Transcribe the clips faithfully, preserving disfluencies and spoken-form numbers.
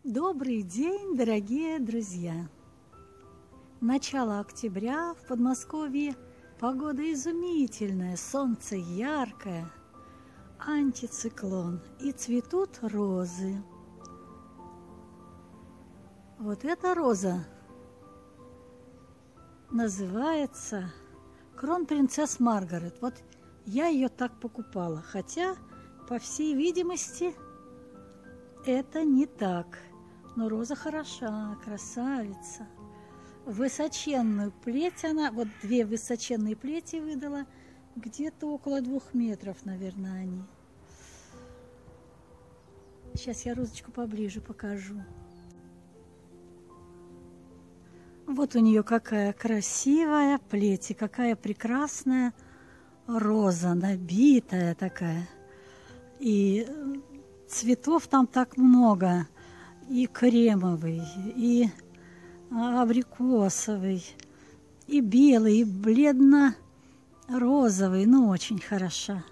Добрый день, дорогие друзья! Начало октября в Подмосковье, погода изумительная, солнце яркое, антициклон, и цветут розы. Вот эта роза называется Кронпринцесс Маргарет. Вот я ее так покупала, хотя, по всей видимости, это не так. Но роза хороша, красавица. Высоченную плеть она, вот две высоченные плети выдала, где-то около двух метров, наверное, они. Сейчас я розочку поближе покажу. Вот у нее какая красивая плеть, и какая прекрасная роза, набитая такая. И цветов там так много. И кремовый, и абрикосовый, и белый, и бледно-розовый, ну, очень хороша.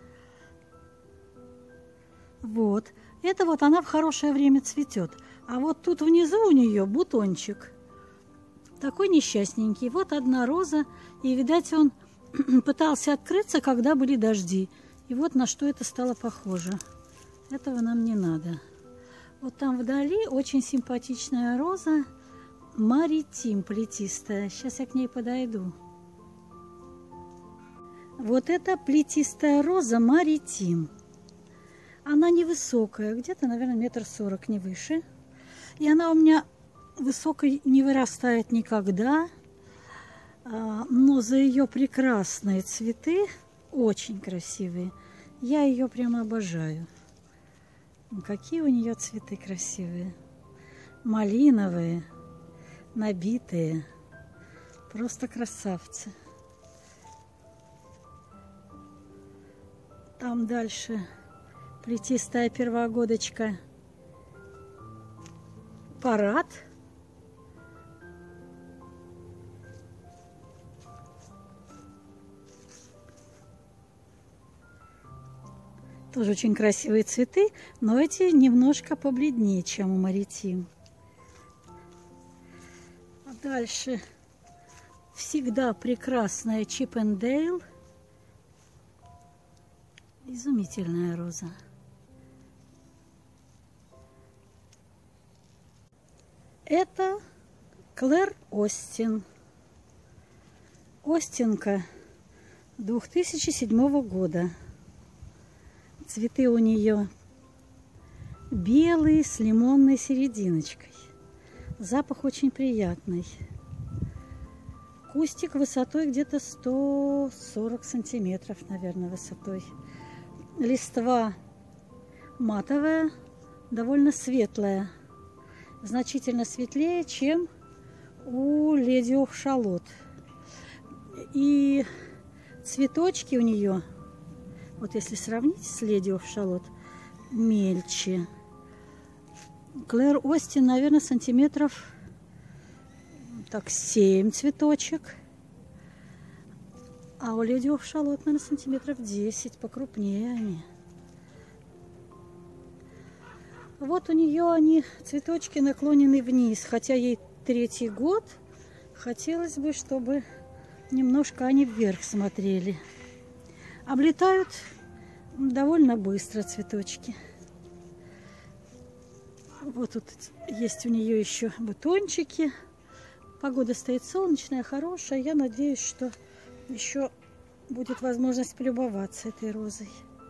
Вот, это вот она в хорошее время цветет. А вот тут внизу у нее бутончик, такой несчастненький. Вот одна роза, и, видать, он пытался открыться, когда были дожди. И вот на что это стало похоже. Этого нам не надо. Вот там вдали очень симпатичная роза, Маритим плетистая. Сейчас я к ней подойду. Вот эта плетистая роза Маритим. Она невысокая, где-то, наверное, метр сорок, не выше. И она у меня высокой не вырастает никогда. Но за ее прекрасные цветы, очень красивые, я ее прямо обожаю. Какие у нее цветы красивые, малиновые, набитые, просто красавцы. Там дальше плетистая первогодочка Парад. Тоже очень красивые цветы, но эти немножко побледнее, чем у Маритим. А дальше всегда прекрасная Чиппендейл. Изумительная роза. Это Клэр Остин. Остинка две тысячи седьмого года. Цветы у нее белые, с лимонной серединочкой. Запах очень приятный. Кустик высотой где-то сто сорок сантиметров, наверное, высотой. Листва матовая, довольно светлая. Значительно светлее, чем у Леди оф Шалотт. И цветочки у нее... Вот если сравнить с Леди оф Шалотт, мельче. Клэр Остин, наверное, сантиметров так семь цветочек. А у Леди оф Шалотт, наверное, сантиметров десять, покрупнее они. Вот у нее они, цветочки, наклонены вниз, хотя ей третий год. Хотелось бы, чтобы немножко они вверх смотрели. Облетают довольно быстро цветочки. Вот тут есть у нее еще бутончики. Погода стоит солнечная, хорошая. Я надеюсь, что еще будет возможность полюбоваться этой розой.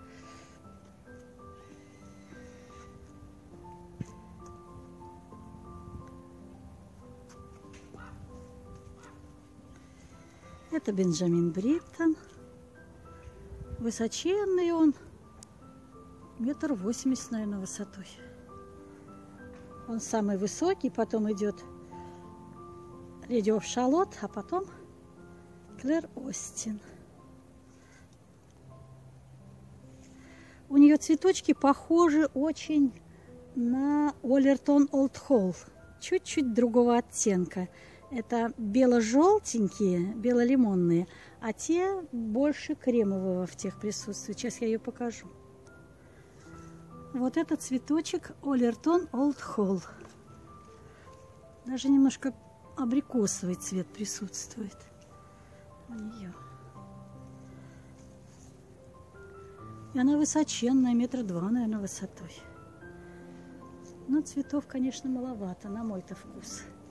Это Бенджамин Бриттон. Высоченный он, метр восемьдесят, наверное, высотой. Он самый высокий, потом идет Леди оф Шалотт, а потом Клэр Остин. У нее цветочки похожи очень на Оллертон Олд Холл, чуть-чуть другого оттенка. Это бело-желтенькие, бело-лимонные, а те больше кремового в тех присутствуют. Сейчас я ее покажу. Вот этот цветочек Олертон Олд Холл. Даже немножко абрикосовый цвет присутствует у нее. И она высоченная, метра два, наверное, высотой. Но цветов, конечно, маловато, на мой-то вкус.